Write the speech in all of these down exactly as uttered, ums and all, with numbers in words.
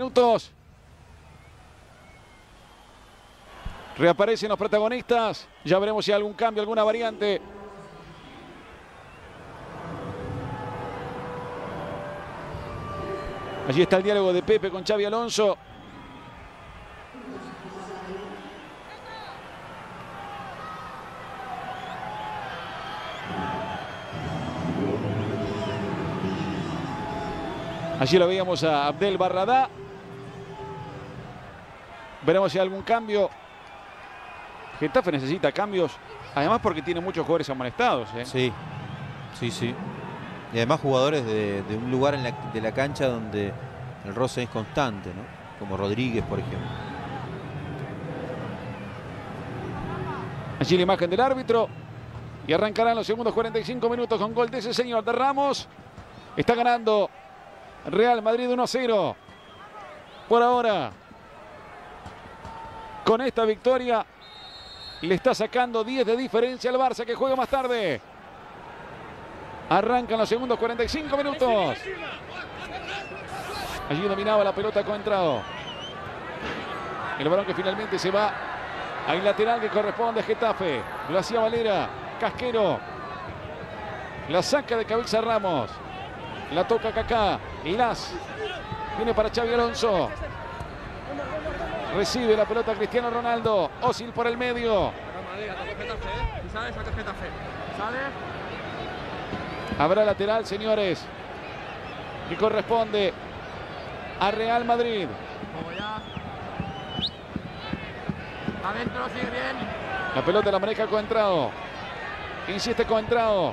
minutos. Reaparecen los protagonistas. Ya veremos si hay algún cambio, alguna variante. Allí está el diálogo de Pepe con Xabi Alonso. Allí lo veíamos a Abdel Barradá. Veremos si hay algún cambio. Getafe necesita cambios, además porque tiene muchos jugadores amonestados, ¿eh? Sí, sí, sí. Y además jugadores de, de un lugar en la, de la cancha donde el roce es constante, ¿no? Como Rodríguez, por ejemplo. Allí la imagen del árbitro. Y arrancarán los segundos cuarenta y cinco minutos con gol de ese señor de Ramos. Está ganando Real Madrid uno a cero. Por ahora, con esta victoria, le está sacando diez de diferencia al Barça, que juega más tarde. Arrancan los segundos cuarenta y cinco minutos. Allí dominaba la pelota Coentrao. El balón que finalmente se va al lateral que corresponde a Getafe. Lo hacía Valera. Casquero. La saca de cabeza Ramos. La toca Kaká. Las. Viene para Xabi Alonso. Recibe la pelota Cristiano Ronaldo. Özil por el medio. Habrá lateral, señores, que corresponde a Real Madrid. Adentro, sigue bien. La pelota la maneja Coentrao. Insiste Coentrao.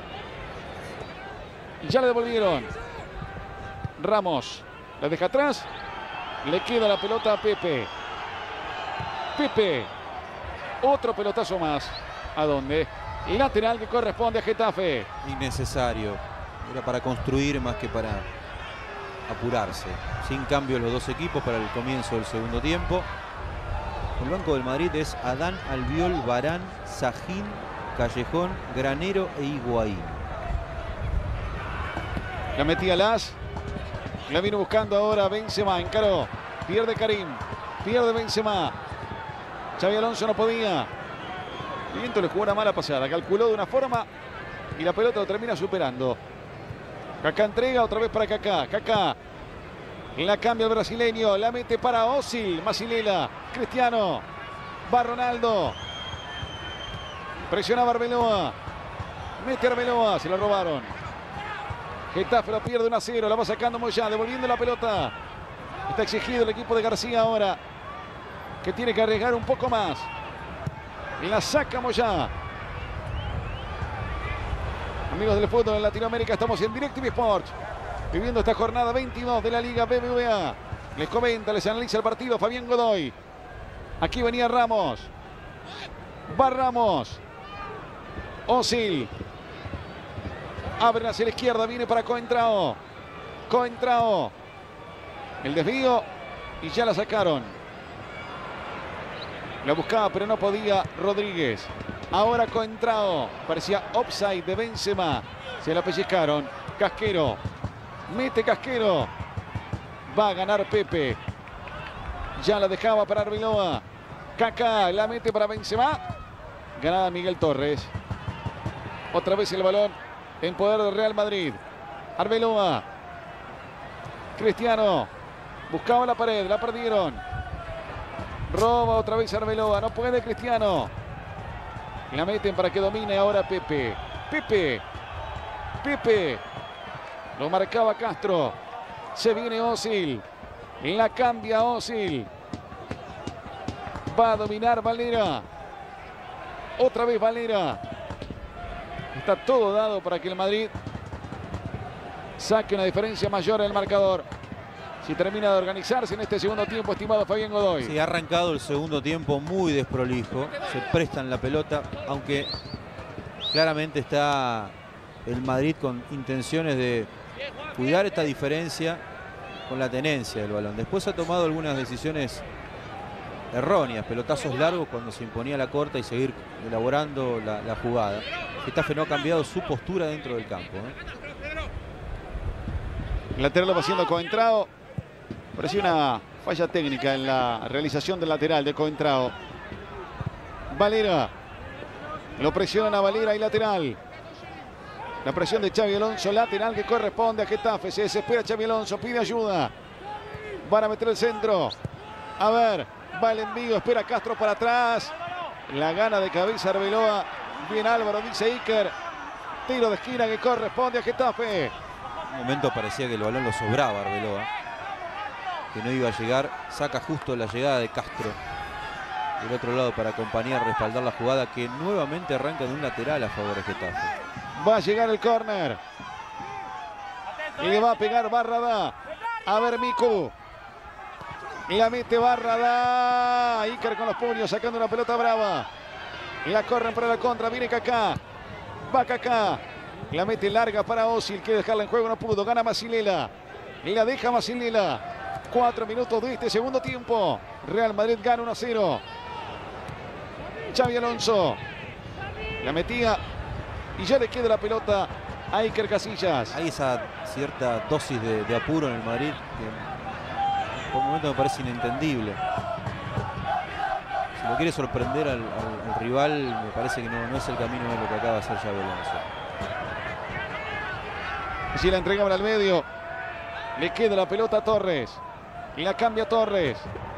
Ya le devolvieron. Ramos la deja atrás. Le queda la pelota a Pepe. Pepe. Otro pelotazo más. ¿A dónde? Lateral que corresponde a Getafe. Innecesario. Era para construir más que para apurarse. Sin cambio los dos equipos para el comienzo del segundo tiempo. El banco del Madrid es Adán, Albiol, Varane, Sahin, Callejón, Granero e Higuaín. La metía Las. La vino buscando ahora Benzema. Encaró. Pierde Karim. Pierde Benzema. Xabi Alonso no podía. Viento le jugó una mala pasada. Calculó de una forma y la pelota lo termina superando. Kaká entrega otra vez para Kaká. Kaká. La cambia el brasileño. La mete para Özil. Masilela. Cristiano. Va Ronaldo. Presiona a Arbeloa. Mete a Arbeloa. Se la robaron. Getafe lo pierde uno a cero. La va sacando Moyá. Devolviendo la pelota. Está exigido el equipo de García ahora, que tiene que arriesgar un poco más. La saca Moyá. Amigos del fútbol en Latinoamérica, estamos en DirecTV Sports, viviendo esta jornada veintidós de la Liga B B V A. Les comenta, les analiza el partido Fabián Godoy. Aquí venía Ramos. Va Ramos. Özil. Abre hacia la izquierda, viene para Coentrao. Coentrao. El desvío y ya la sacaron. La buscaba pero no podía Rodríguez. Ahora Coentrao. Parecía offside de Benzema. Se la pellizcaron. Casquero. Mete Casquero. Va a ganar Pepe. Ya la dejaba para Arbeloa. Kaká la mete para Benzema. Ganada Miguel Torres. Otra vez el balón en poder del Real Madrid. Arbeloa. Cristiano. Buscaba la pared. La perdieron. Roba otra vez Arbeloa. No puede Cristiano. La meten para que domine ahora Pepe. Pepe. Pepe. Lo marcaba Castro. Se viene Özil. La cambia Özil. Va a dominar Valera. Otra vez Valera. Está todo dado para que el Madrid saque una diferencia mayor en el marcador. Si termina de organizarse en este segundo tiempo, estimado Fabián Godoy. Sí, ha arrancado el segundo tiempo muy desprolijo. Se prestan la pelota, aunque claramente está el Madrid con intenciones de cuidar esta diferencia con la tenencia del balón. Después ha tomado algunas decisiones erróneas, pelotazos largos cuando se imponía la corta y seguir elaborando la, la jugada. Getafe no ha cambiado su postura dentro del campo, ¿eh? El lateral lo va haciendo Coentrao. Parecía una Falla técnica en la realización del lateral de Coentrao. Valera. Lo presionan a Valera y lateral. La presión de Xabi Alonso, lateral que corresponde a Getafe. Se desespera Xabi Alonso, pide ayuda. Van a meter el centro. A ver, va el envío, espera Castro para atrás. La gana de cabeza Arbeloa. Bien Álvaro, dice Iker. Tiro de esquina que corresponde a Getafe. En un momento parecía que el balón lo sobraba Arbeloa, que no iba a llegar. Saca justo la llegada de Castro del otro lado para acompañar, respaldar la jugada, que nuevamente arranca de un lateral a favor de Getafe. Va a llegar el córner. Y le va a pegar Barrada. A ver Miku. La mete Barrada. Iker con los puños sacando una pelota brava. La corren para la contra. Viene Kaká. Va Kaká. La mete larga para Özil. Quiere dejarla en juego. No pudo. Gana Masilela. Y la deja Masilela. Cuatro minutos de este segundo tiempo. Real Madrid gana uno a cero. Xabi Alonso. La metía. Y ya le queda la pelota a Iker Casillas. Hay esa cierta dosis de, de apuro en el Madrid que por un momento me parece inentendible. Si lo quiere sorprender al, al, al rival, me parece que no, no es el camino de lo que acaba de hacer Xabi Alonso. Si la entregaban al medio, le queda la pelota a Torres. Y la cambia Torres.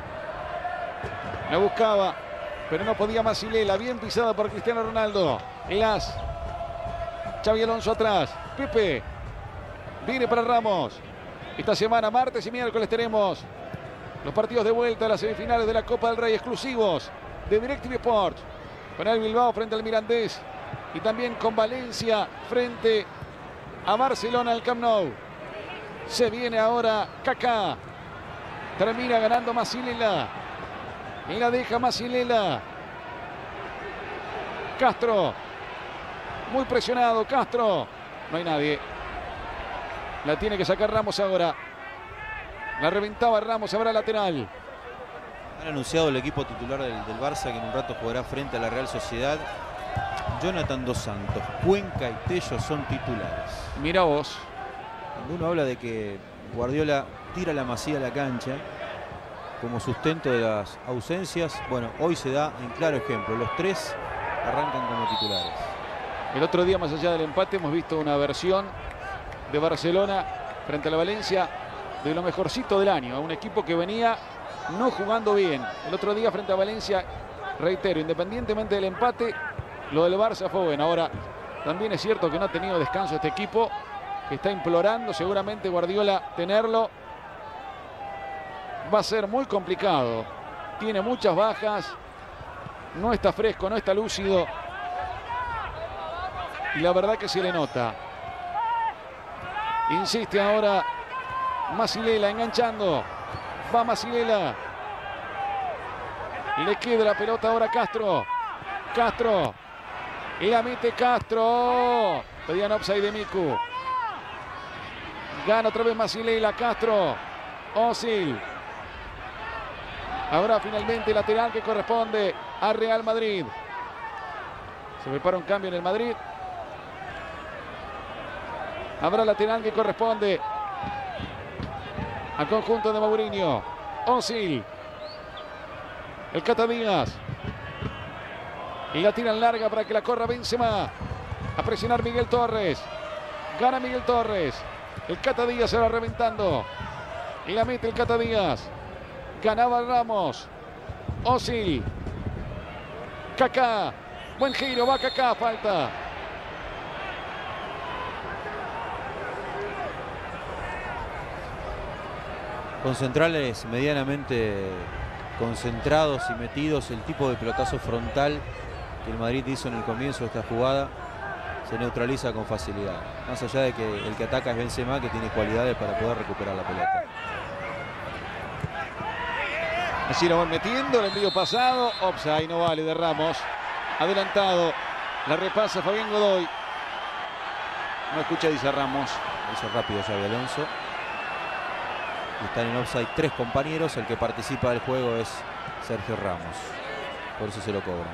La buscaba, pero no podía Masilela. Bien pisada por Cristiano Ronaldo. Las. Xabi Alonso atrás. Pepe. Viene para Ramos. Esta semana, martes y miércoles, tenemos los partidos de vuelta a las semifinales de la Copa del Rey exclusivos de DirecTV Sport. Con el Bilbao frente al Mirandés. Y también con Valencia frente a Barcelona al Camp Nou. Se viene ahora Kaká. Termina ganando Masilela. Y la deja Masilela. Castro. Muy presionado Castro. No hay nadie. La tiene que sacar Ramos ahora. La reventaba Ramos, ahora lateral. Han anunciado el equipo titular del, del Barça que en un rato jugará frente a la Real Sociedad. Jonathan Dos Santos, Cuenca y Tello son titulares. Mira vos. Cuando uno habla de que Guardiola tira la Masía a la cancha como sustento de las ausencias, bueno, hoy se da en claro ejemplo. Los tres arrancan como titulares. El otro día, más allá del empate, hemos visto una versión de Barcelona frente a la Valencia de lo mejorcito del año. Un equipo que venía no jugando bien. El otro día frente a Valencia, reitero, independientemente del empate, lo del Barça fue bueno. Ahora, también es cierto que no ha tenido descanso este equipo, que está implorando seguramente Guardiola tenerlo. Va a ser muy complicado. Tiene muchas bajas. No está fresco, no está lúcido. Y la verdad que se le nota. Insiste ahora Masilela enganchando. Va Masilela. Le queda la pelota ahora a Castro. Castro. Y la mete Castro. Pedían offside de Miku. Gana otra vez Masilela. Castro. Özil. Ahora finalmente lateral que corresponde a Real Madrid. Se prepara un cambio en el Madrid. Habrá lateral que corresponde al conjunto de Mourinho. Özil. El Cata Díaz. Y la tiran larga para que la corra Benzema. A presionar Miguel Torres. Gana Miguel Torres. El Cata Díaz se va reventando. Y la mete el Cata Díaz. Ganaba Ramos. Özil. Kaká. Buen giro. Va Kaká. Falta. Con centrales medianamente concentrados y metidos, el tipo de pelotazo frontal que el Madrid hizo en el comienzo de esta jugada se neutraliza con facilidad. Más allá de que el que ataca es Benzema, que tiene cualidades para poder recuperar la pelota. Así lo van metiendo, el envío pasado, offside, no vale de Ramos. Adelantado, la repasa Fabián Godoy. No escucha, dice Ramos. Hizo rápido Xabi Alonso. Y están en offside tres compañeros. El que participa del juego es Sergio Ramos. Por eso se lo cobran.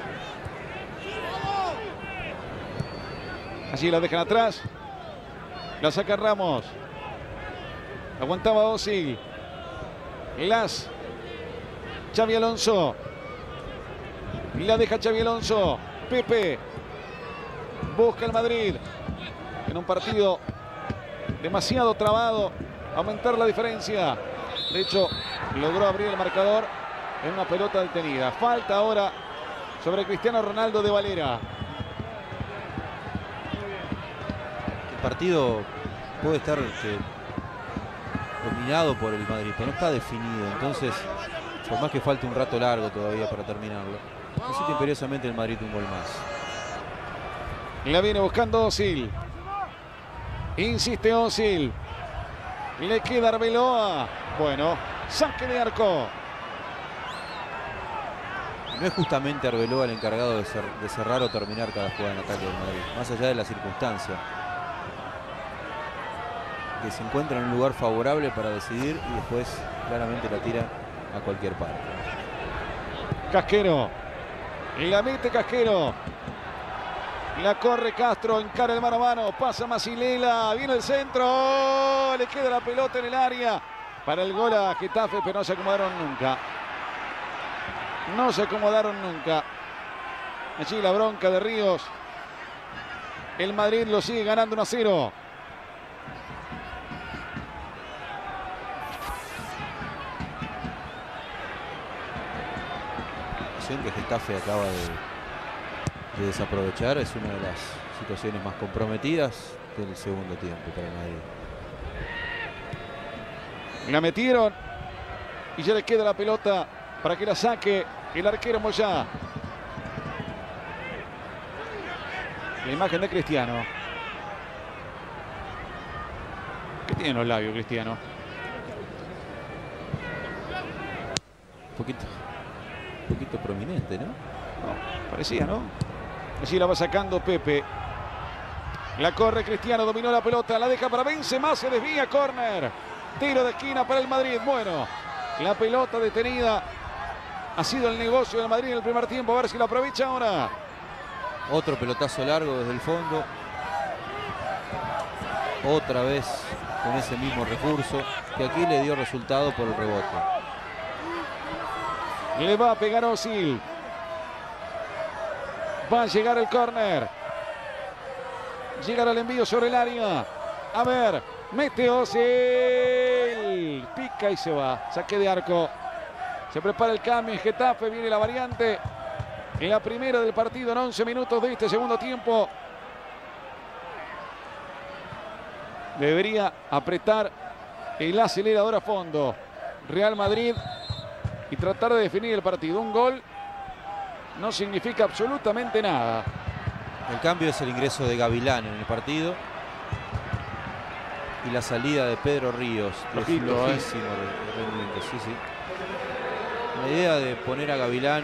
Así la dejan atrás. La saca Ramos. Aguantaba Özil. Las. Xabi Alonso. La deja Xabi Alonso. Pepe. Busca el Madrid. En un partido demasiado trabado. Aumentar la diferencia. De hecho, logró abrir el marcador en una pelota detenida. Falta ahora sobre Cristiano Ronaldo de Valera. El partido puede estar este, dominado por el Madrid, pero no está definido. Entonces, por más que falte un rato largo todavía para terminarlo, necesita imperiosamente el Madrid un gol más. La viene buscando Özil. Insiste Özil. Le queda Arbeloa. Bueno, saque de arco. No es justamente Arbeloa el encargado de, cer de cerrar o terminar cada jugada en ataque del Madrid, más allá de la circunstancia. Que se encuentra en un lugar favorable para decidir y después claramente la tira a cualquier parte. Casquero. La mete Casquero. La corre Castro, encara el mano a mano, pasa Masilela, viene el centro, le queda la pelota en el área para el gol a Getafe, pero no se acomodaron nunca. No se acomodaron nunca. Allí la bronca de Ríos. El Madrid lo sigue ganando uno a cero. Que Getafe acaba de, de desaprovechar, es una de las situaciones más comprometidas del segundo tiempo para el Madrid. La metieron y ya le queda la pelota para que la saque el arquero Moyá. La imagen de Cristiano. ¿Qué tiene en los labios Cristiano? Un poquito. Un poquito prominente, ¿no? No, parecía, ¿no? Allí la va sacando Pepe. La corre Cristiano, dominó la pelota, la deja para Benzema, se desvía, córner. Tiro de esquina para el Madrid. Bueno, la pelota detenida. Ha sido el negocio del Madrid en el primer tiempo. A ver si lo aprovecha ahora. Otro pelotazo largo desde el fondo. Otra vez con ese mismo recurso que aquí le dio resultado por el rebote. Le va a pegar Özil. Va a llegar el córner. Llegará el envío sobre el área. A ver, mete Özil. Pica y se va. Saque de arco. Se prepara el cambio en Getafe. Viene la variante. En la primera del partido en once minutos de este segundo tiempo. Debería apretar el acelerador a fondo Real Madrid y tratar de definir el partido. Un gol no significa absolutamente nada. El cambio es el ingreso de Gavilán en el partido y la salida de Pedro Ríos. Flojito, flojísimo eh. rendimiento, sí, sí. La idea de poner a Gavilán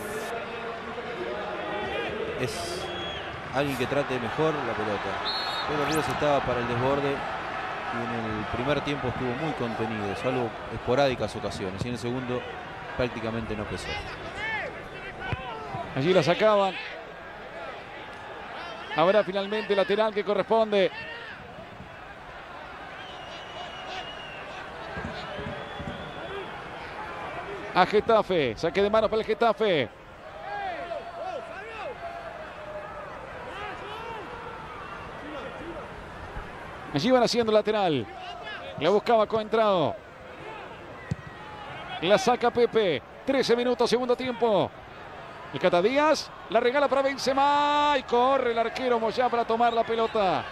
es alguien que trate mejor la pelota. Pedro Ríos estaba para el desborde y en el primer tiempo estuvo muy contenido, salvo esporádicas ocasiones, y en el segundo prácticamente no pesó. Allí la sacaban. Habrá finalmente lateral que corresponde. A Getafe. Saque de mano para el Getafe. Allí van haciendo lateral. La buscaba Coentrao. La saca Pepe. trece minutos, segundo tiempo. El Cata Díaz la regala para Benzema. Y corre el arquero Moyá para tomar la pelota.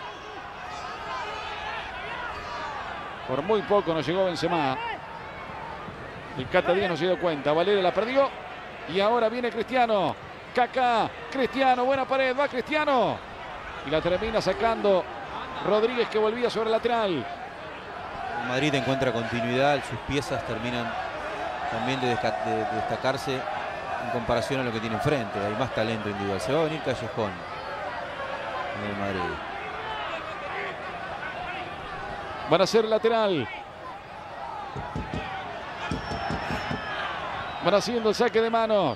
Por muy poco nos llegó Benzema. El Cata Díaz no se dio cuenta. Valera la perdió. Y ahora viene Cristiano. Kaká. Cristiano. Buena pared. Va Cristiano. Y la termina sacando Rodríguez, que volvía sobre el lateral. El Madrid encuentra continuidad. Sus piezas terminan también de, de, de destacarse en comparación a lo que tiene enfrente. Hay más talento individual. Se va a venir Callejón en el Madrid. Van a ser lateral. Van haciendo el saque de manos.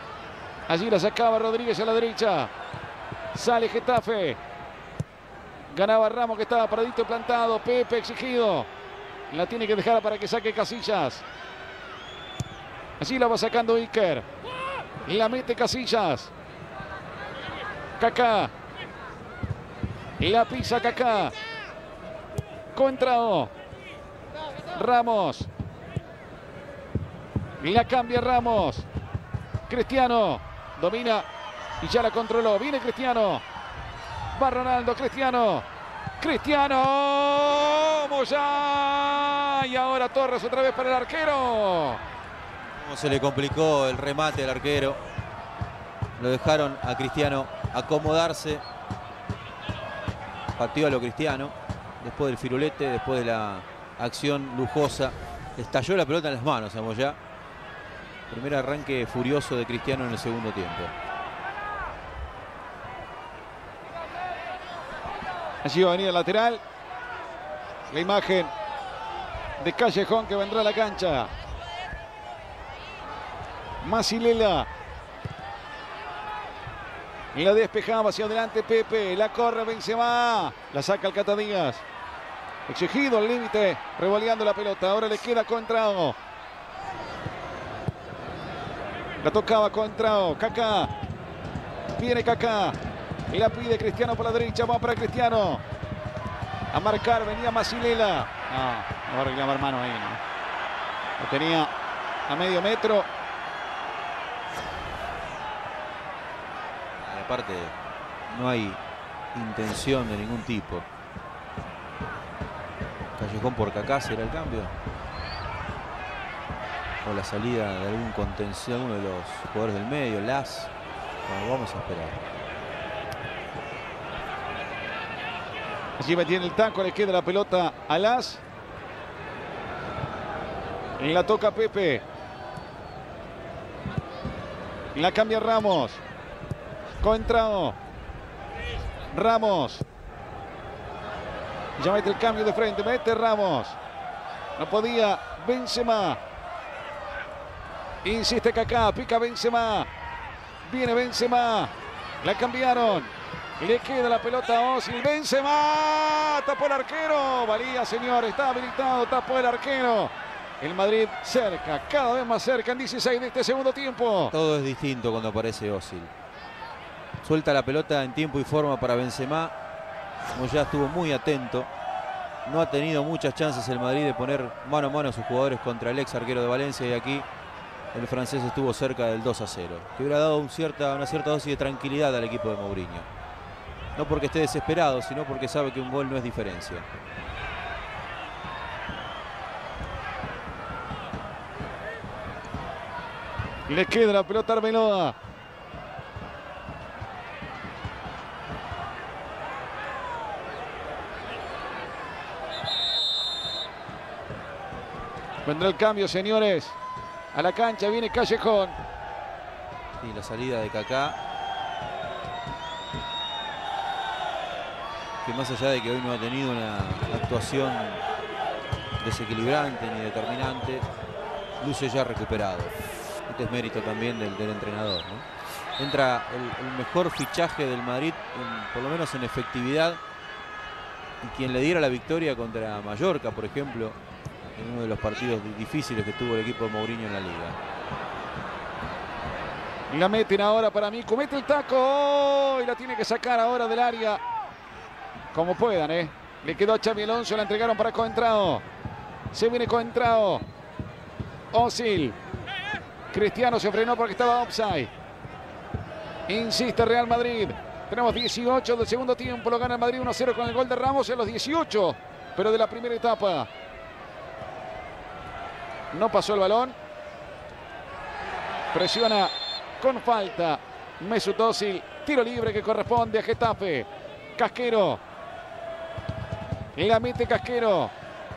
Allí la sacaba Rodríguez a la derecha. Sale Getafe. Ganaba Ramos, que estaba paradito y plantado. Pepe exigido. La tiene que dejar para que saque Casillas. Así la va sacando Iker. La mete Casillas. Kaká. La pisa Kaká. Contrao. Ramos. La cambia Ramos. Cristiano. Domina y ya la controló. Viene Cristiano. Va Ronaldo. Cristiano. Cristiano. Moyá. Y ahora Torres otra vez para el arquero. Cómo se le complicó el remate al arquero. Lo dejaron a Cristiano acomodarse. Pateó a lo Cristiano. Después del firulete, después de la acción lujosa. Estalló la pelota en las manos a Moyá. Primer arranque furioso de Cristiano en el segundo tiempo. Allí va a venir el lateral. La imagen de Callejón que vendrá a la cancha. Masilela. La despejaba hacia adelante Pepe. La corre Benzema. La saca el Cata Díaz. Exigido al límite. Revoleando la pelota. Ahora le queda Contrao. La tocaba Contrao. Kaká. Viene Kaká. Y la pide Cristiano por la derecha. Va para Cristiano. A marcar. Venía Masilela. No, no va a reclamar mano ahí, ¿no? Lo tenía a medio metro. Y aparte, no hay intención de ningún tipo. Callejón por Kaká, ¿será el cambio? O la salida de algún contención, alguno de los jugadores del medio, Las. Bueno, vamos a esperar. Allí tiene el taco, le queda la pelota a Las. Y la toca Pepe. Y la cambia Ramos. Contrao. Ramos. Ya mete el cambio de frente, mete Ramos. No podía Benzema. Insiste Kaká, pica Benzema. Viene Benzema. La cambiaron. Le queda la pelota a Özil. Benzema. Tapó el arquero. Valía, señor. Está habilitado. Tapó el arquero. El Madrid cerca, cada vez más cerca en dieciséis de este segundo tiempo. Todo es distinto cuando aparece Özil. Suelta la pelota en tiempo y forma para Benzema. Moyá estuvo muy atento. No ha tenido muchas chances el Madrid de poner mano a mano a sus jugadores contra el ex arquero de Valencia. Y aquí el francés estuvo cerca del dos a cero. Que hubiera dado un cierta, una cierta dosis de tranquilidad al equipo de Mourinho. No porque esté desesperado, sino porque sabe que un gol no es diferencia. Le queda la pelota a Arbeloa. Vendrá el cambio, señores. A la cancha viene Callejón. Y la salida de Kaká. Que más allá de que hoy no ha tenido una actuación desequilibrante ni determinante, luce ya recuperado. Este es mérito también del, del entrenador, ¿no? Entra el, el mejor fichaje del Madrid, en, por lo menos en efectividad, y quien le diera la victoria contra Mallorca, por ejemplo, en uno de los partidos difíciles que tuvo el equipo de Mourinho en la Liga. La meten ahora para mí, comete el taco, ¡oh! Y la tiene que sacar ahora del área. Como puedan, ¿eh? Le quedó a Xabi Alonso, la entregaron para Contrao. Se viene Contrao. Özil. Cristiano se frenó porque estaba offside. Insiste Real Madrid. Tenemos dieciocho del segundo tiempo. Lo gana el Madrid uno a cero con el gol de Ramos en los dieciocho. Pero de la primera etapa. No pasó el balón. Presiona con falta Mesut Özil. Tiro libre que corresponde a Getafe. Casquero. La mete Casquero.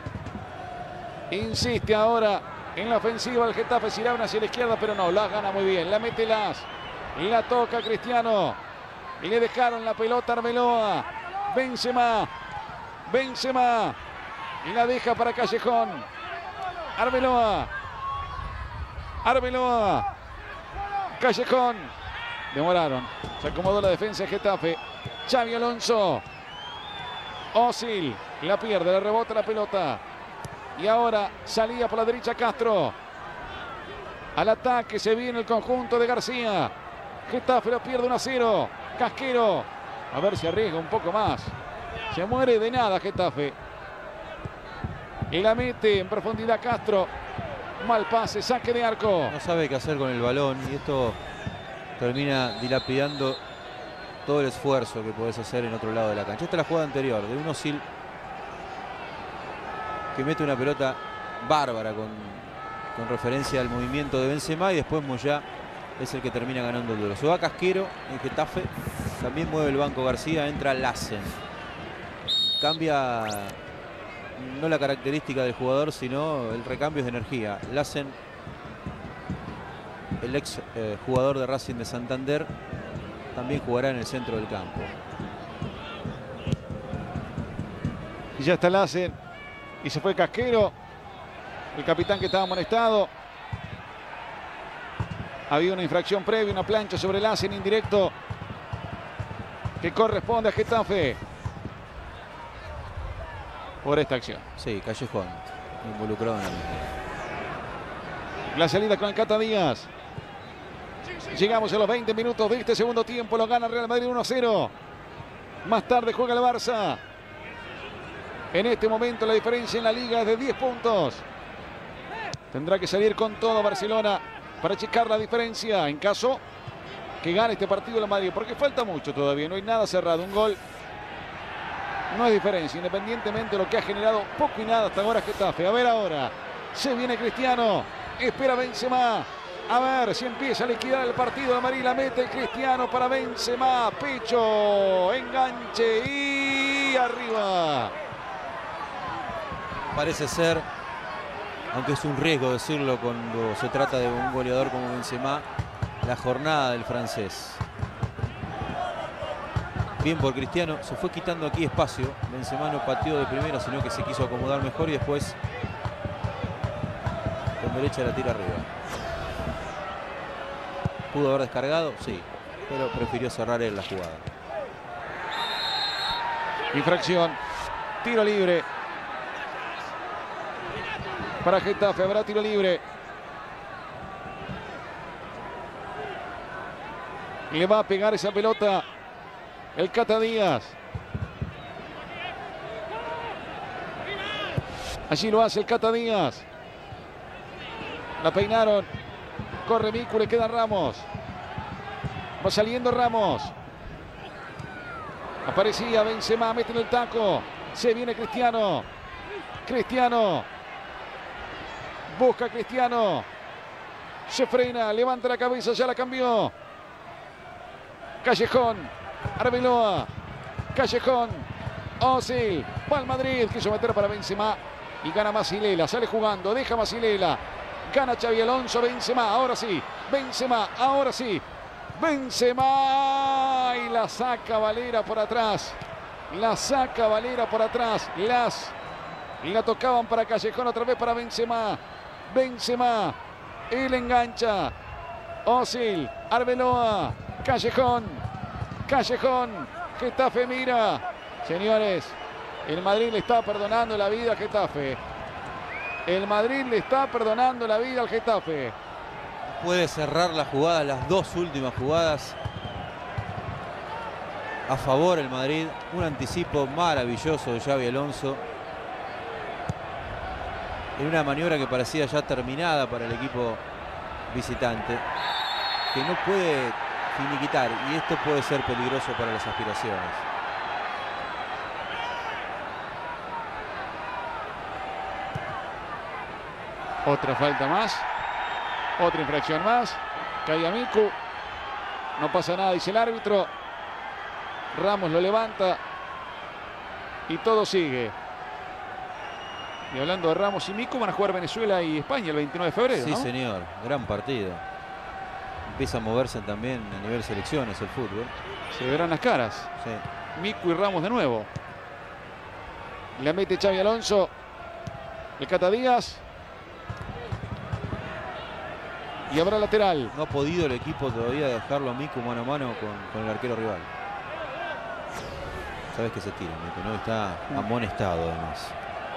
Insiste ahora en la ofensiva el Getafe. Siraban hacia la izquierda, pero no. Las gana muy bien. La mete Las. La toca Cristiano. Y le dejaron la pelota a Arbeloa. Benzema. Benzema. Y la deja para Callejón. Arbeloa. Arbeloa. Callejón. Demoraron. Se acomodó la defensa de Getafe. Xabi Alonso. Özil la pierde, le rebota la pelota. Y ahora salía por la derecha Castro. Al ataque se viene el conjunto de García. Getafe lo pierde uno a cero. Casquero. A ver si arriesga un poco más. Se muere de nada Getafe. Y la mete en profundidad Castro. Mal pase, saque de arco. No sabe qué hacer con el balón y esto termina dilapidando todo el esfuerzo que podés hacer en otro lado de la cancha. Esta es la jugada anterior de un Özil que mete una pelota bárbara con, con referencia al movimiento de Benzema y después Moyá es el que termina ganando el duelo. Se va Casquero en Getafe, también mueve el banco García, entra Lassen. Cambia no la característica del jugador, sino el recambio de energía. Lassen, el ex eh, jugador de Racing de Santander, también jugará en el centro del campo. Y ya está Lassen. Y se fue Casquero, el capitán que estaba amonestado. Había una infracción previa, una plancha sobre Lassen indirecto que corresponde a Getafe por esta acción. Sí, Callejón involucrado en la misma. La salida con el Cata Díaz. Llegamos a los veinte minutos de este segundo tiempo. Lo gana Real Madrid uno a cero. Más tarde juega el Barça. En este momento la diferencia en la liga es de diez puntos. Tendrá que salir con todo Barcelona para checar la diferencia en caso que gane este partido la Madrid. Porque falta mucho todavía, no hay nada cerrado. Un gol no es diferencia, independientemente de lo que ha generado poco y nada hasta ahora Getafe. A ver ahora, se viene Cristiano, espera Benzema. A ver si empieza a liquidar el partido de Madrid. La mete Cristiano para Benzema. Pecho, enganche y arriba. Parece ser, aunque es un riesgo decirlo cuando se trata de un goleador como Benzema, la jornada del francés. Bien por Cristiano, se fue quitando aquí espacio. Benzema no pateó de primera, sino que se quiso acomodar mejor y después con derecha la tira arriba. ¿Pudo haber descargado? Sí, pero prefirió cerrar él la jugada. Infracción, tiro libre para Getafe. Habrá tiro libre. Le va a pegar esa pelota el Cata Díaz. Allí lo hace el Cata Díaz. La peinaron. Corre Miku, le queda Ramos. Va saliendo Ramos. Aparecía Benzema, mete en el taco. Se viene Cristiano. Cristiano. Busca Cristiano. Se frena, levanta la cabeza, ya la cambió. Callejón. Arbeloa. Callejón. Özil. Va al Madrid. Quiso meter para Benzema. Y gana Masilela. Sale jugando. Deja Masilela. Gana Xabi Alonso. Benzema. Ahora sí. Benzema. Ahora sí. Benzema. Y la saca Valera por atrás. La saca Valera por atrás. Las. Y la tocaban para Callejón. Otra vez para Benzema. Benzema. Él engancha. Özil. Arbeloa. Callejón. Callejón. Getafe mira. Señores, el Madrid le está perdonando la vida a Getafe. El Madrid le está perdonando la vida al Getafe. Puede cerrar la jugada, las dos últimas jugadas a favor el Madrid. Un anticipo maravilloso de Xabi Alonso. En una maniobra que parecía ya terminada para el equipo visitante. Que no puede finiquitar. Y esto puede ser peligroso para las aspiraciones. Otra falta más. Otra infracción más. Cae Miku. No pasa nada, dice el árbitro. Ramos lo levanta. Y todo sigue. Y hablando de Ramos y Miku, van a jugar Venezuela y España el veintinueve de febrero, Sí, ¿no? señor. Gran partido. Empieza a moverse también a nivel selecciones el fútbol. Se verán las caras. Sí. Miku y Ramos de nuevo. La mete Xabi Alonso. El Cata Díaz. Y habrá lateral. No ha podido el equipo todavía dejarlo a Miku mano a mano con, con el arquero rival. Esta vez que se tira, Miku, ¿no? Está amonestado además.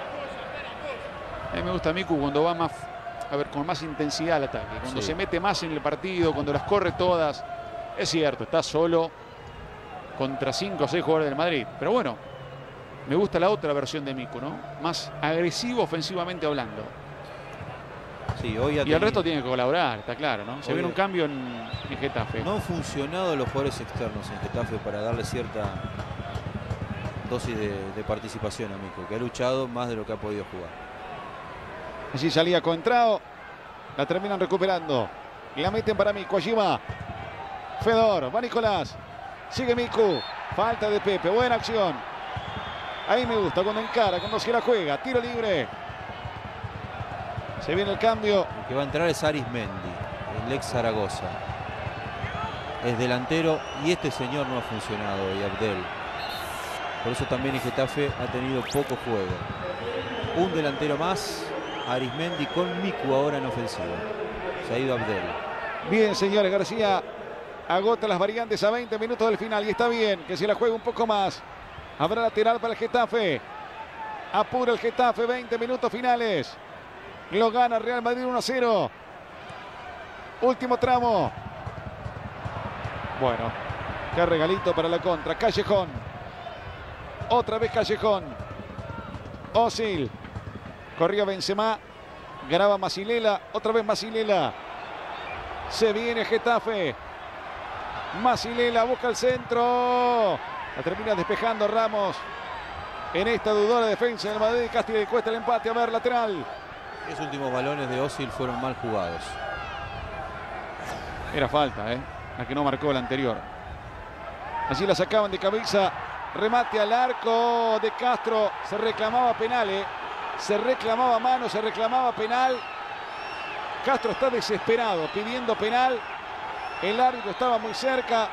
A mí me gusta Miku cuando va más, a ver, con más intensidad al ataque. Cuando Sí. se mete más en el partido, cuando las corre todas. Es cierto, está solo contra cinco o seis jugadores del Madrid. Pero bueno, me gusta la otra versión de Miku, ¿no? Más agresivo ofensivamente hablando. Sí, hoy ha Y el resto tiene que colaborar, está claro, ¿no? Se Hoy- viene un cambio en, en Getafe. No han funcionado los jugadores externos en Getafe para darle cierta dosis de, de participación a Miku, que ha luchado más de lo que ha podido jugar. Allí salía Coentrao. La terminan recuperando. La meten para Miku. Allí va Fedor. Va Nicolás. Sigue Miku. Falta de Pepe. Buena acción. Ahí me gusta cuando encara, cuando se la juega. Tiro libre. Se viene el cambio. El que va a entrar es Arismendi, el ex Zaragoza. Es delantero y este señor no ha funcionado hoy, Abdel. Por eso también en Getafe ha tenido poco juego. Un delantero más, Arismendi con Miku ahora en ofensiva. Se ha ido Abdel. Bien, señores. García agota las variantes a veinte minutos del final. Y está bien que se la juegue un poco más. Habrá lateral para el Getafe. Apura el Getafe. veinte minutos finales. Lo gana Real Madrid uno a cero. Último tramo. Bueno, qué regalito para la contra. Callejón. Otra vez Callejón. Özil. Corría Benzema. Graba Masilela. Otra vez Masilela. Se viene Getafe. Masilela busca el centro. La termina despejando Ramos. En esta dudora defensa del Madrid. Casi le cuesta el empate. A ver, lateral. Los últimos balones de Özil fueron mal jugados. Era falta, ¿eh? La que no marcó el anterior. Allí la sacaban de cabeza. Remate al arco de Castro. Se reclamaba penal, ¿eh? Se reclamaba mano, se reclamaba penal. Castro está desesperado pidiendo penal. El árbitro estaba muy cerca.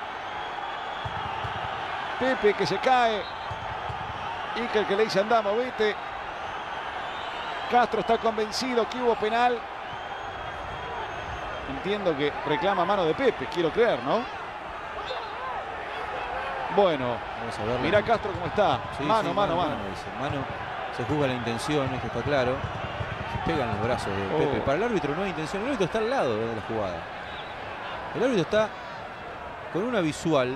Pepe que se cae. Iker que le dice andamos, vete. Castro está convencido que hubo penal. Entiendo que reclama mano de Pepe, quiero creer, ¿no? Bueno, Vamos a verlo. mirá Castro cómo está. Sí, mano, sí, mano, mano. dice. Mano, se juzga la intención, esto está claro. Se pegan los brazos de Oh. Pepe. Para el árbitro no hay intención, el árbitro está al lado de la jugada. El árbitro está con una visual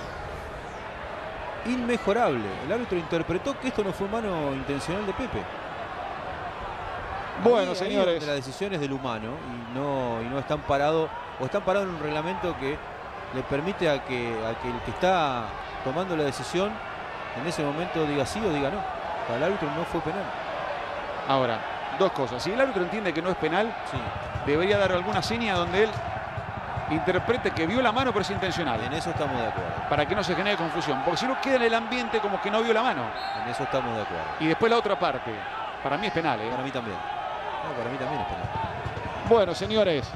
inmejorable. El árbitro interpretó que esto no fue mano intencional de Pepe. Bueno, Ahí- ahí señores. donde la decisión es del humano y no, y no están parados, o están parados en un reglamento que le permite a que, a que el que está tomando la decisión en ese momento diga sí o diga no. Para el árbitro no fue penal. Ahora, dos cosas. Si el árbitro entiende que no es penal, Sí. debería dar alguna seña donde él interprete que vio la mano pero es intencional. En eso estamos de acuerdo. Para que no se genere confusión. Porque si no queda en el ambiente como que no vio la mano. En eso estamos de acuerdo. Y después la otra parte. Para mí es penal, ¿eh? Para mí también. No, para mí también es penal. Bueno, señores.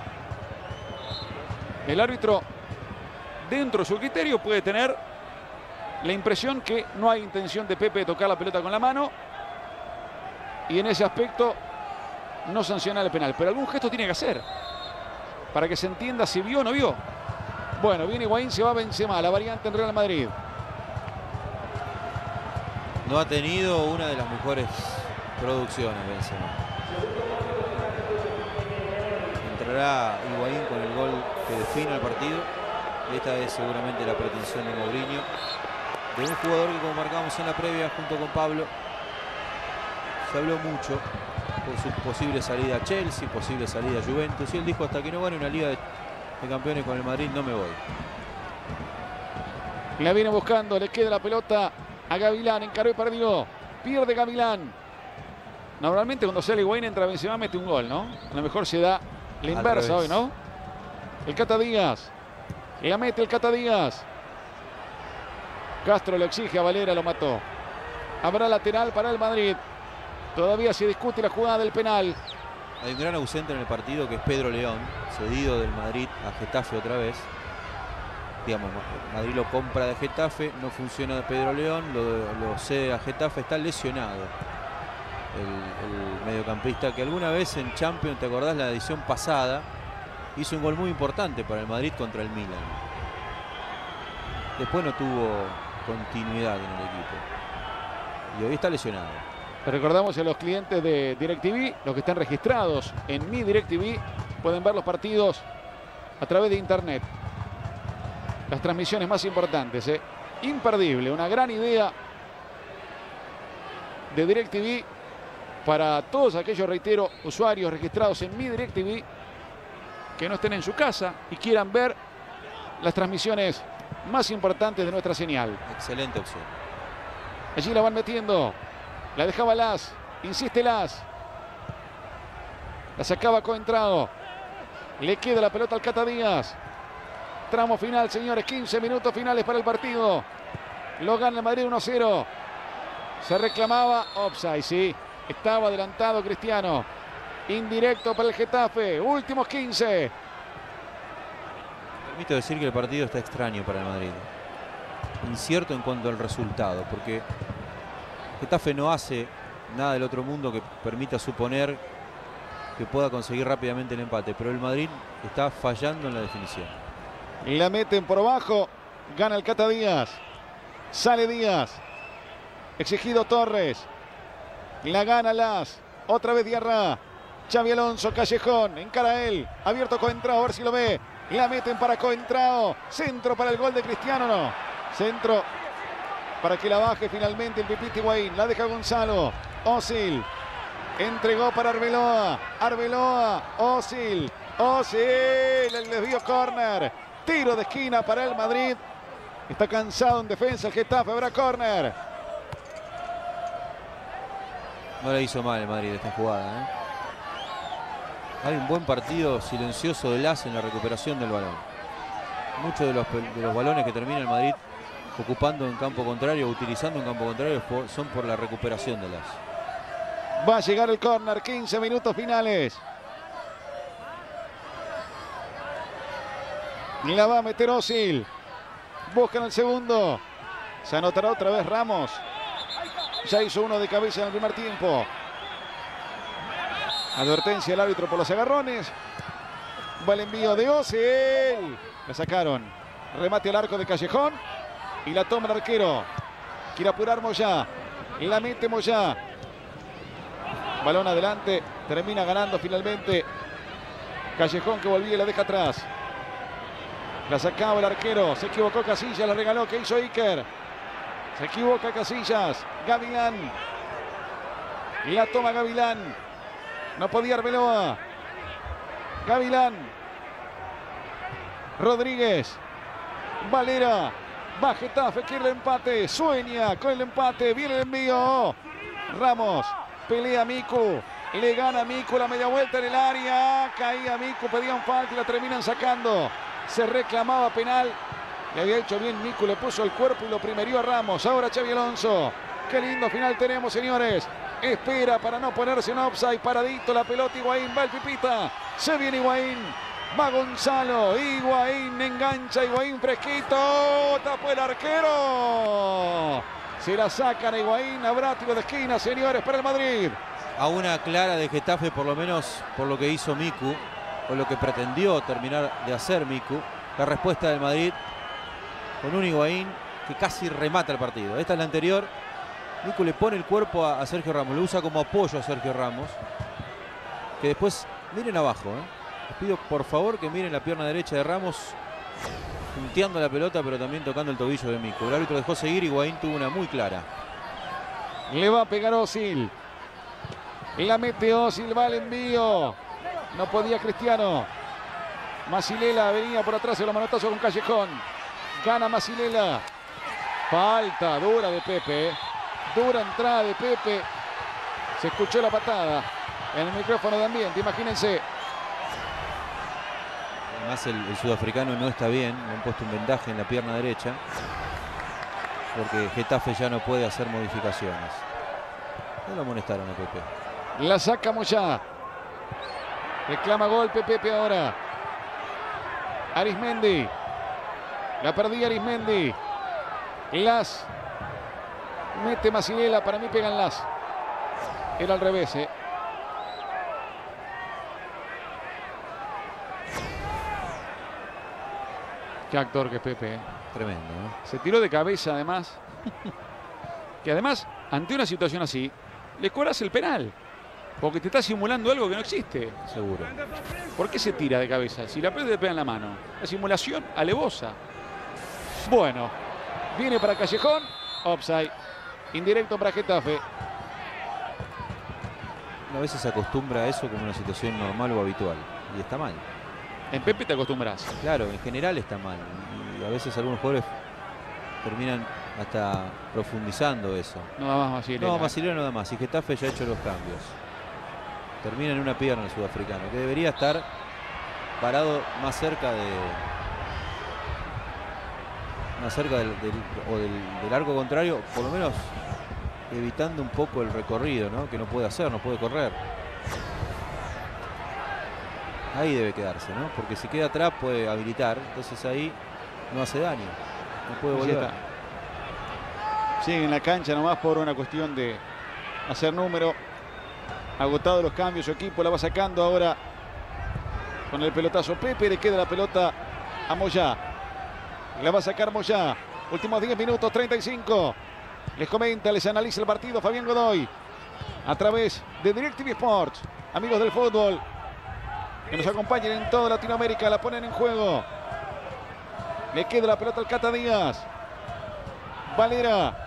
El árbitro, dentro de su criterio, puede tener la impresión que no hay intención de Pepe de tocar la pelota con la mano. Y en ese aspecto no sancionar el penal. Pero algún gesto tiene que hacer. Para que se entienda si vio o no vio. Bueno, viene Higuaín, se va Benzema, la variante en Real Madrid. No ha tenido una de las mejores producciones Benzema. Entrará Higuaín con el gol que define el partido. Esta es seguramente la pretensión de Mourinho. De un jugador que, como marcamos en la previa junto con Pablo, se habló mucho por su posible salida a Chelsea, posible salida a Juventus. Y él dijo, hasta que no gane una Liga de, de Campeones con el Madrid, no me voy. La viene buscando, le queda la pelota a Gavilán, encaró y perdió. Pierde Gavilán. Normalmente cuando sale Higuaín entra Benzema, mete un gol, ¿no? A lo mejor se da la inversa hoy, ¿no? El Cata Díaz. La mete el Cata Díaz. Castro lo exige a Valera, lo mató. Habrá lateral para el Madrid. Todavía se discute la jugada del penal. Hay un gran ausente en el partido que es Pedro León, cedido del Madrid a Getafe otra vez. Digamos, Madrid lo compra de Getafe, no funciona Pedro León, lo, lo cede a Getafe, está lesionado. El, el mediocampista que alguna vez en Champions, ¿te acordás la edición pasada? Hizo un gol muy importante para el Madrid contra el Milan. Después no tuvo continuidad en el equipo. Y hoy está lesionado. Recordamos a los clientes de DirecTV, los que están registrados en Mi DirecTV, pueden ver los partidos a través de internet. Las transmisiones más importantes, ¿eh? Imperdible, una gran idea de DirecTV para todos aquellos, reitero, usuarios registrados en Mi DirecTV que no estén en su casa y quieran ver las transmisiones más importantes de nuestra señal. Excelente opción. Allí la van metiendo. La dejaba Las. Insiste Las. La sacaba Coentrao. Le queda la pelota al Cata Díaz. Tramo final, señores. quince minutos finales para el partido. Lo gana el Madrid uno a cero. Se reclamaba offside, sí. Estaba adelantado Cristiano. Indirecto para el Getafe. Últimos quince. Permito decir que el partido está extraño para el Madrid. Incierto en cuanto al resultado, porque Getafe no hace nada del otro mundo que permita suponer que pueda conseguir rápidamente el empate, pero el Madrid está fallando en la definición. La meten por abajo, gana el Cata Díaz, sale Díaz, exigido Torres, la gana Las, otra vez Diarra, Xabi Alonso, Callejón, encara a él, abierto Coentrao, a ver si lo ve, la meten para Coentrao, centro para el gol de Cristiano, no, centro para que la baje finalmente el Pipita Higuaín. La deja Gonzalo. Özil. Entregó para Arbeloa. Arbeloa. Özil. Özil. El desvío córner. Tiro de esquina para el Madrid. Está cansado en defensa el Getafe. Habrá córner. No le hizo mal el Madrid esta jugada, ¿eh? Hay un buen partido silencioso de Las en la recuperación del balón. Muchos de los, de los balones que termina el Madrid ocupando en campo contrario, utilizando en campo contrario, son por la recuperación de Las. Va a llegar el córner, quince minutos finales. La va a meter Özil. Buscan el segundo. Se anotará otra vez Ramos. Ya hizo uno de cabeza en el primer tiempo. Advertencia al árbitro por los agarrones. Va el envío de Özil. La sacaron. Remate al arco de Callejón. Y la toma el arquero. Quiere apurar Moyá. La mete Moyá. Balón adelante. Termina ganando finalmente Callejón, que volvía y la deja atrás. La sacaba el arquero. Se equivocó Casillas. La regaló. ¿Qué hizo Iker? Se equivoca Casillas. Gavilán. La toma Gavilán. No podía Arbeloa. Gavilán. Rodríguez. Valera. Va Getafe, quiere el empate, sueña con el empate, viene el envío. Ramos, pelea Miku, le gana Miku, la media vuelta en el área. Caía Miku, pedían falta y la terminan sacando. Se reclamaba penal, le había hecho bien Miku, le puso el cuerpo y lo primerió a Ramos. Ahora Xabi Alonso, qué lindo final tenemos, señores. Espera para no ponerse en offside, paradito la pelota, Higuaín, va el Pipita, se viene Higuaín. Va Gonzalo, Higuaín engancha, Higuaín fresquito, tapó el arquero. Se la sacan a Higuaín, habrá tiro de esquina, señores, para el Madrid. A una clara de Getafe, por lo menos por lo que hizo Miku, o lo que pretendió terminar de hacer Miku. La respuesta del Madrid con un Higuaín que casi remata el partido. Esta es la anterior. Miku le pone el cuerpo a, a Sergio Ramos, lo usa como apoyo a Sergio Ramos. Que después, miren abajo, ¿eh? Les pido por favor que miren la pierna derecha de Ramos, punteando la pelota, pero también tocando el tobillo de Miku. El árbitro dejó seguir, Higuaín tuvo una muy clara. Le va a pegar Özil. La mete Özil, va el envío. No podía Cristiano. Masilela venía por atrás, el manotazo con Callejón. Gana Masilela. Falta dura de Pepe. Dura entrada de Pepe. Se escuchó la patada en el micrófono de ambiente, imagínense. Además el, el sudafricano no está bien, le han puesto un vendaje en la pierna derecha porque Getafe ya no puede hacer modificaciones. No lo amonestaron a Pepe. La saca Moyá. Reclama golpe Pepe ahora. Arismendi. La perdía Arismendi. Las mete Masilela, para mí pegan Las. Era al revés, ¿eh? Qué actor que es Pepe. ¿eh? Tremendo, ¿no? Se tiró de cabeza además. Que además, ante una situación así, le cobras el penal. Porque te está simulando algo que no existe. Seguro. ¿Por qué se tira de cabeza? Si la pelota te pega en la mano. La simulación alevosa. Bueno, viene para Callejón. Offside. Indirecto para Getafe. A veces se acostumbra a eso como una situación normal o habitual. Y está mal. En Pepe te acostumbras. Claro, en general está mal. Y a veces algunos jugadores terminan hasta profundizando eso. No da más Basilea. No, Basilea no da más. Y Getafe ya ha hecho los cambios. Termina en una pierna el sudafricano, que debería estar parado más cerca de más cerca del, del, o del, del arco contrario, por lo menos evitando un poco el recorrido, ¿no? Que no puede hacer, no puede correr. Ahí debe quedarse, ¿no? Porque si queda atrás puede habilitar, entonces ahí no hace daño, no puede volver. Sigue en la cancha nomás por una cuestión de hacer número. Agotado los cambios, su equipo la va sacando ahora con el pelotazo. Pepe, le queda la pelota a Moyá. La va a sacar Moyá. Últimos diez minutos, treinta y cinco. Les comenta, les analiza el partido Fabián Godoy a través de DirecTV Sports. Amigos del fútbol que nos acompañen en toda Latinoamérica, la ponen en juego. Le queda la pelota al Cata Díaz. Valera.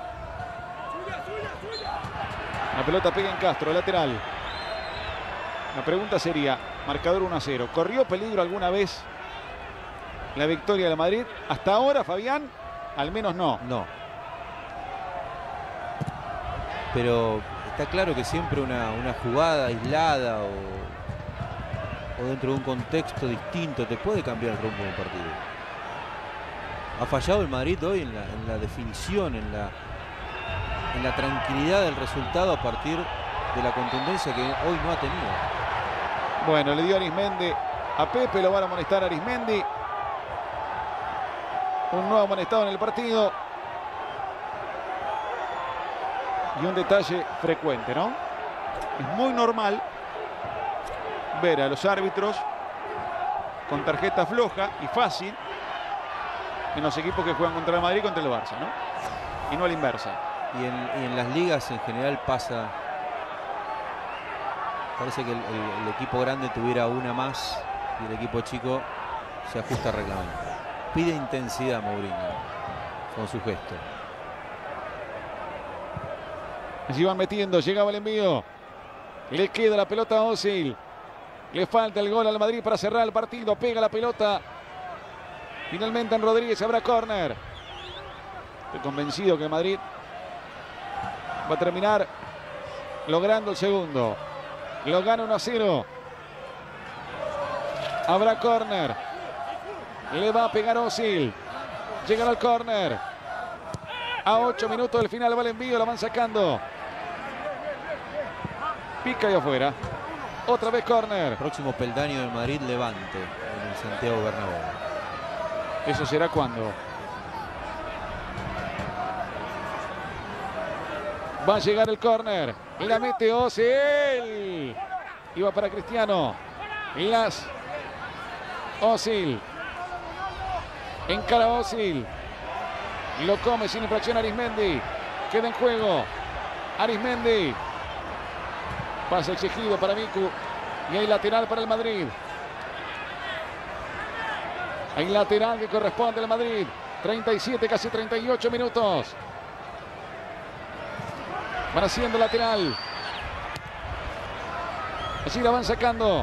La pelota pega en Castro, lateral. La pregunta sería, marcador uno a cero. ¿Corrió peligro alguna vez la victoria de Madrid? Hasta ahora, Fabián, al menos no. No. Pero está claro que siempre una, una jugada aislada o, o dentro de un contexto distinto te puede cambiar el rumbo del partido. Ha fallado el Madrid hoy en la, en la definición, en la... en la tranquilidad del resultado a partir de la contundencia que hoy no ha tenido. Bueno, le dio Arismendi a Pepe, lo van a amonestar a Arismendi. Un nuevo amonestado en el partido. Y un detalle frecuente, ¿no? Es muy normal ver a los árbitros con tarjeta floja y fácil en los equipos que juegan contra el Madrid y contra el Barça, ¿no? Y no a la inversa. Y en, y en las ligas en general pasa, parece que el, el, el equipo grande tuviera una más y el equipo chico se ajusta a reglamento. Pide intensidad Mourinho con su gesto. Allí van metiendo, llegaba el envío. Le queda la pelota a Özil. Le falta el gol al Madrid para cerrar el partido. Pega la pelota. Finalmente en Rodríguez habrá córner. Estoy convencido que Madrid va a terminar logrando el segundo. Lo gana uno a cero. Habrá córner. Le va a pegar Özil. Llegará al córner. A ocho minutos del final va el envío. Lo van sacando. Pica y afuera. Otra vez córner. Próximo peldaño del Madrid, Levante en el Santiago Bernabéu. ¿Eso será cuándo? Va a llegar el córner. Y la mete Özil. Iba para Cristiano. Las Özil. Encara Özil. Lo come sin infracción Arismendi. Queda en juego. Arismendi. Pasa exigido para Miku. Y hay lateral para el Madrid. Hay lateral que corresponde al Madrid. treinta y siete, casi treinta y ocho minutos. Van haciendo lateral. Así la van sacando.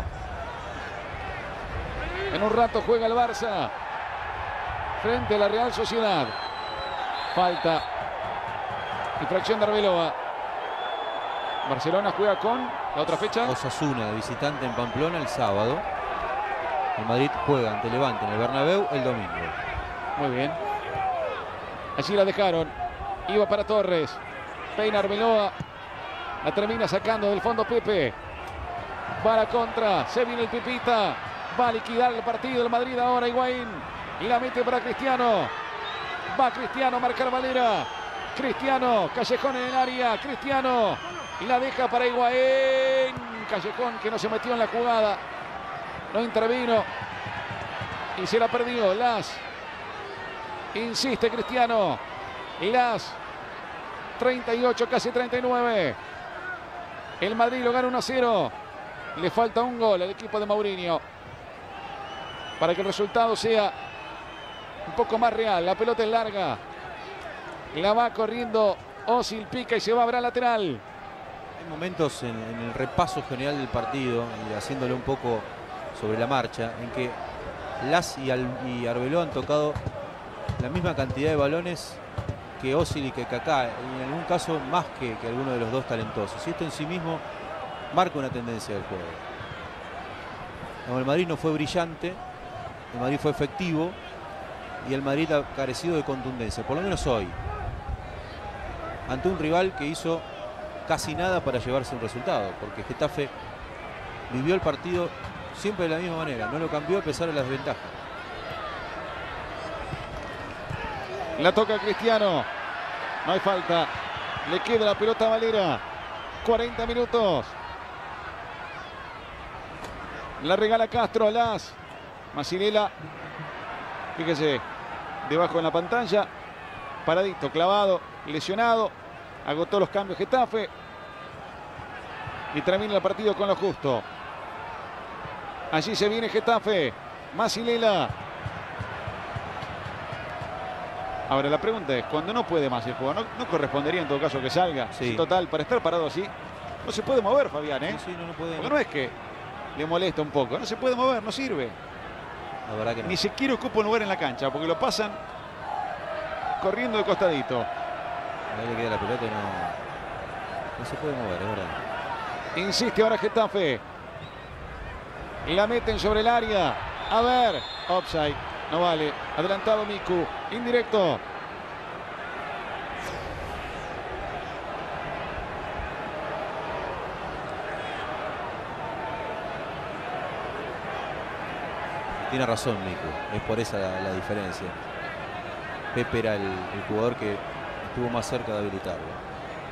En un rato juega el Barça frente a la Real Sociedad. Falta. Infracción de Arbeloa. Barcelona juega con la otra fecha. Osasuna de visitante en Pamplona el sábado. El Madrid juega ante Levante en el Bernabéu el domingo. Muy bien. Allí la dejaron. Iba para Torres. Peina Arbeloa. La termina sacando del fondo Pepe. Va a la contra. Se viene el Pipita. Va a liquidar el partido del Madrid ahora Higuaín. Y la mete para Cristiano. Va Cristiano a marcar Valera. Cristiano. Callejón en el área. Cristiano. Y la deja para Higuaín. Callejón que no se metió en la jugada. No intervino. Y se la perdió. Las. Insiste Cristiano. Las. treinta y ocho, casi treinta y nueve. El Madrid lo gana uno a cero. Le falta un gol al equipo de Mourinho para que el resultado sea un poco más real. La pelota es larga. La va corriendo Özil, pica y se va a ver al lateral. Hay momentos en, en el repaso general del partido, y haciéndole un poco sobre la marcha, en que Las y, Al, y Arbeloa han tocado la misma cantidad de balones que Özil y que Kaká, y en algún caso más que, que alguno de los dos talentosos. Y esto en sí mismo marca una tendencia del juego. No, el Madrid no fue brillante, el Madrid fue efectivo y el Madrid ha carecido de contundencia, por lo menos hoy, ante un rival que hizo casi nada para llevarse un resultado, porque Getafe vivió el partido siempre de la misma manera, no lo cambió a pesar de las desventajas. La toca Cristiano. No hay falta. Le queda la pelota a Valera. cuarenta minutos. La regala Castro a Las. Masilela. Fíjese. Debajo en la pantalla. Paradito, clavado, lesionado. Agotó los cambios Getafe. Y termina el partido con lo justo. Allí se viene Getafe. Masilela. Ahora la pregunta es, cuando no puede más el jugador, ¿no, no correspondería en todo caso que salga? Sí. Total, para estar parado así, no se puede mover, Fabián, ¿eh? Sí, sí, no, no puede. Porque no es que le molesta un poco, no se puede mover, no sirve. La verdad que no. Ni siquiera ocupa un lugar en la cancha, porque lo pasan corriendo de costadito. Ahí le queda la pelota y no, no se puede mover, es verdad. Insiste ahora Getafe. La meten sobre el área. A ver, offside. No vale. Adelantado Miku. Indirecto. Tiene razón Miku. Es por esa la, la diferencia. Pepe era el, el jugador que estuvo más cerca de habilitarlo.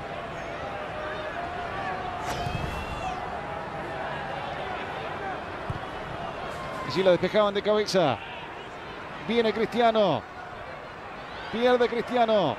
Y si la despejaban de cabeza. Viene Cristiano. Pierde Cristiano.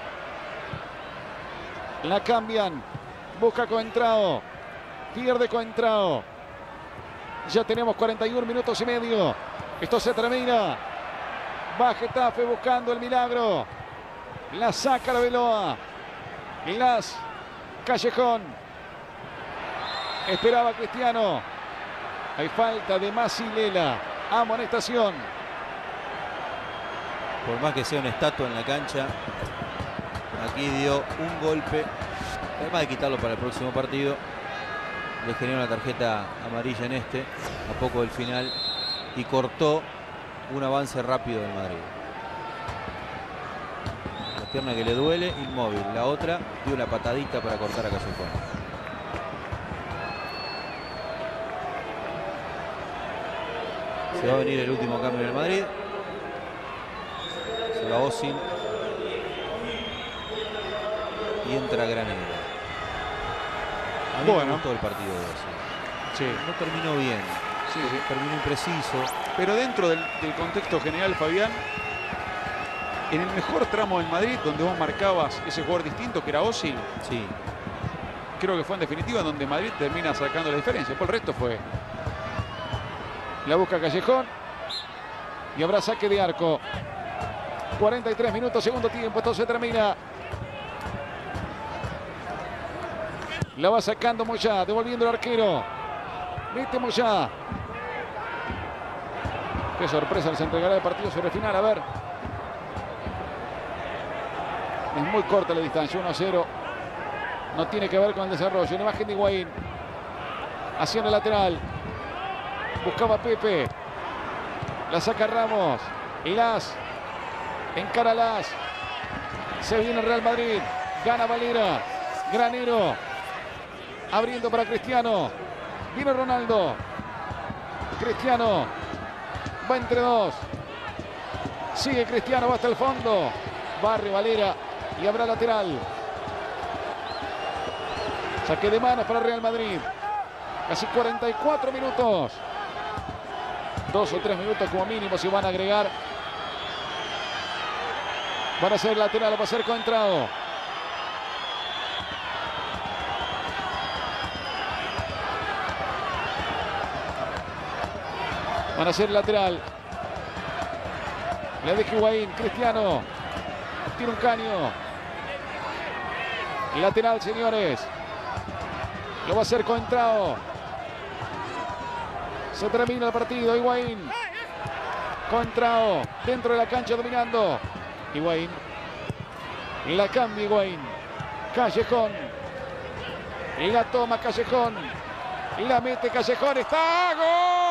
La cambian. Busca Coentrao. Pierde Coentrao. Ya tenemos cuarenta y un minutos y medio. Esto se termina. Va Getafe buscando el milagro. La saca la Arbeloa. Las. Callejón. Esperaba Cristiano. Hay falta de Masilela. Amonestación. Por más que sea una estatua en la cancha, aquí dio un golpe. Además de quitarlo para el próximo partido, le generó una tarjeta amarilla en este, a poco del final, y cortó un avance rápido del Madrid. La pierna que le duele, inmóvil. La otra dio la patadita para cortar a Callejón. Se va a venir el último cambio en el Madrid. Se va Özil. Y entra Granero. A mí Bueno. me gustó el partido de Özil. Sí. No terminó bien. Sí, sí. Terminó impreciso. Pero dentro del, del contexto general, Fabián, en el mejor tramo del Madrid, donde vos marcabas ese jugador distinto que era Özil, Sí. creo que fue en definitiva donde Madrid termina sacando la diferencia. Por el resto fue. La busca Callejón. Y habrá saque de arco. cuarenta y tres minutos, segundo tiempo. Esto se termina. La va sacando Moyá, devolviendo el arquero. Mete Moyá. Qué sorpresa, les entregará el partido sobre el final. A ver. Es muy corta la distancia, uno a cero. No tiene que ver con el desarrollo. La imagen de Higuaín. Hacia el lateral. Buscaba Pepe. La saca Ramos. Y Las. Encara Las. Se viene el Real Madrid. Gana Valera. Granero. Abriendo para Cristiano. Viene Ronaldo. Cristiano. Va entre dos. Sigue Cristiano. Va hasta el fondo. Barre Valera. Y habrá lateral. Saque de manos para Real Madrid. Casi cuarenta y cuatro minutos. Dos o tres minutos como mínimo se van a agregar. Van a ser lateral, va a ser Contrao. Van a ser lateral. Le deja Higuaín, Cristiano. Tira un caño. Lateral, señores. Lo va a hacer Contrao. Se termina el partido. Higuaín. Contrao. Dentro de la cancha dominando. Higuaín. La cambia Higuaín. Callejón. La toma Callejón. La mete Callejón. ¡Está! ¡Gol!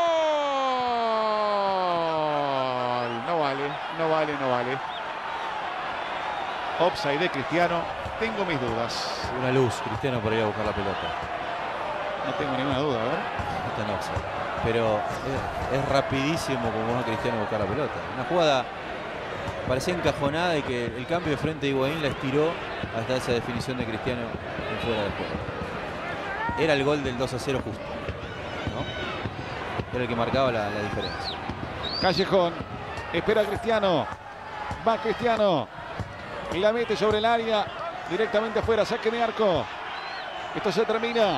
No vale, no vale, no vale. Offside de Cristiano. Tengo mis dudas. Una luz, Cristiano, por ir a buscar la pelota. No tengo ninguna duda, a ver. Está en offside. Pero es, es rapidísimo como va Cristiano a buscar la pelota. Una jugada parecía encajonada y que el cambio de frente de Higuaín la estiró hasta esa definición de Cristiano en fuera del juego. Era el gol del dos a cero justo, ¿no? Era el que marcaba la, la diferencia. Callejón. Espera a Cristiano. Va Cristiano. Y la mete sobre el área. Directamente afuera. Saque de arco. Esto se termina.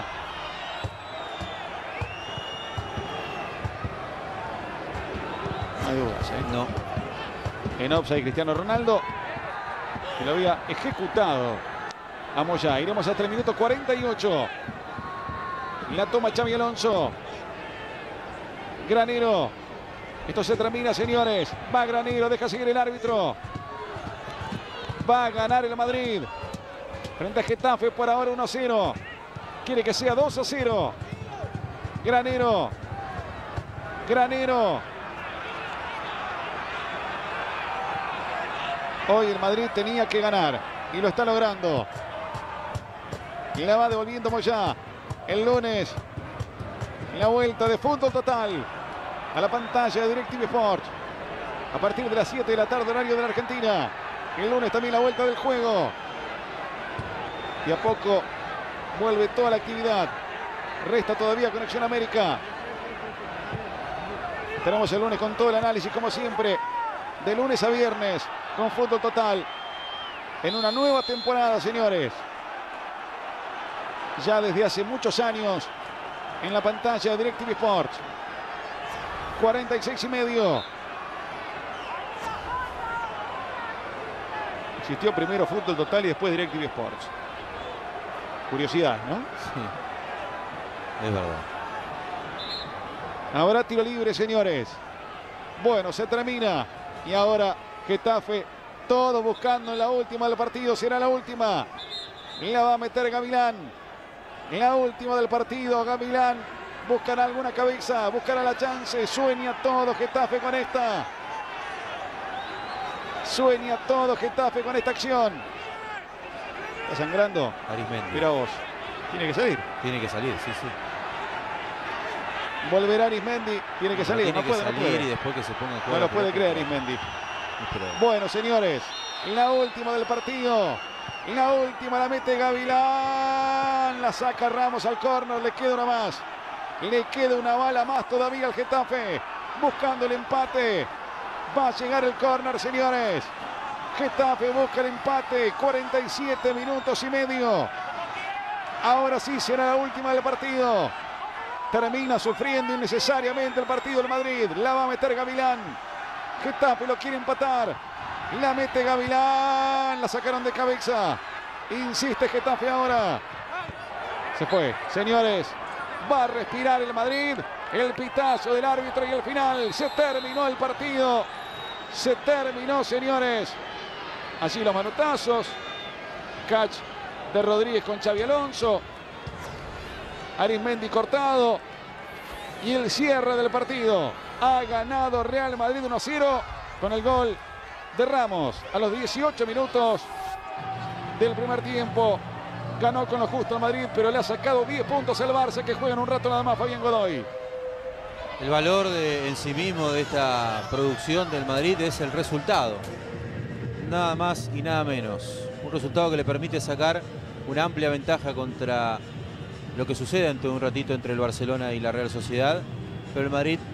No hay dudas, ¿eh? No. En offside Cristiano Ronaldo. Que lo había ejecutado a Moyá. Iremos hasta el minuto cuarenta y ocho. La toma Xabi Alonso. Granero. Esto se termina, señores. Va Granero, deja seguir el árbitro. Va a ganar el Madrid. Frente a Getafe por ahora uno a cero. Quiere que sea dos a cero. Granero. Granero. Hoy el Madrid tenía que ganar. Y lo está logrando. Y la va devolviendo Moyá. El lunes. La vuelta de Fútbol Total. A la pantalla de DirecTV Sport. A partir de las siete de la tarde, horario de la Argentina. El lunes también la vuelta del juego. Y a poco vuelve toda la actividad. Resta todavía Conexión América. Tenemos el lunes con todo el análisis, como siempre. De lunes a viernes, con Fútbol Total. En una nueva temporada, señores. Ya desde hace muchos años. En la pantalla de DirecTV Sport. cuarenta y seis y medio. Existió primero Fútbol Total y después DirecTV Sports. Curiosidad, ¿no? Sí. Es verdad. Habrá tiro libre, señores. Bueno, se termina. Y ahora Getafe, todo buscando en la última del partido. Será la última. La va a meter Gavilán. La última del partido, Gavilán. Buscará alguna cabeza, buscará la chance. Sueña todo Getafe con esta. Sueña todo Getafe con esta acción. Está sangrando. Arismendi. Mira vos. Tiene que salir. Tiene que salir, sí, sí. Volverá Arismendi. Tiene que Pero salir. tiene No que puede, no salir puede. y después que se ponga a jugar. No lo puede pelota. creer Arismendi. Pero Bueno, señores. La última del partido. La última la mete Gavilán. La saca Ramos al córner. Le queda una más. Le queda una bala más todavía al Getafe. Buscando el empate. Va a llegar el córner, señores. Getafe busca el empate. cuarenta y siete minutos y medio. Ahora sí será la última del partido. Termina sufriendo innecesariamente el partido del Madrid. La va a meter Gavilán. Getafe lo quiere empatar. La mete Gavilán. La sacaron de cabeza. Insiste Getafe ahora. Se fue. Señores, va a respirar el Madrid. El pitazo del árbitro y el final. Se terminó el partido. Se terminó, señores. Así los manotazos. Catch de Rodríguez con Xabi Alonso. Arismendi cortado. Y el cierre del partido. Ha ganado Real Madrid uno a cero con el gol de Ramos a los dieciocho minutos del primer tiempo. Ganó con lo justo el Madrid, pero le ha sacado diez puntos al Barça, que juega en un rato nada más Fabián Godoy. el valor de, en sí mismo de esta producción del Madrid es el resultado. Nada más y nada menos. Un resultado que le permite sacar una amplia ventaja contra lo que sucede ante un ratito entre el Barcelona y la Real Sociedad. Pero el Madrid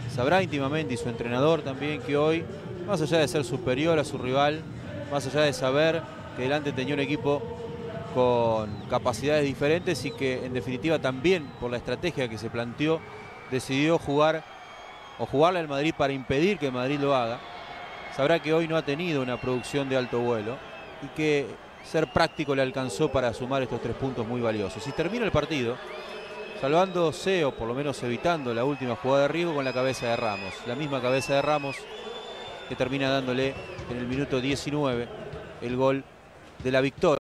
sabrá íntimamente, y su entrenador también, que hoy, más allá de ser superior a su rival, más allá de saber que delante tenía un equipo con capacidades diferentes y que en definitiva también por la estrategia que se planteó decidió jugar o jugarle al Madrid para impedir que el Madrid lo haga, sabrá que hoy no ha tenido una producción de alto vuelo y que ser práctico le alcanzó para sumar estos tres puntos muy valiosos. Y termina el partido salvándose, o por lo menos evitando la última jugada de riesgo, con la cabeza de Ramos. La misma cabeza de Ramos que termina dándole en el minuto diecinueve el gol de la victoria.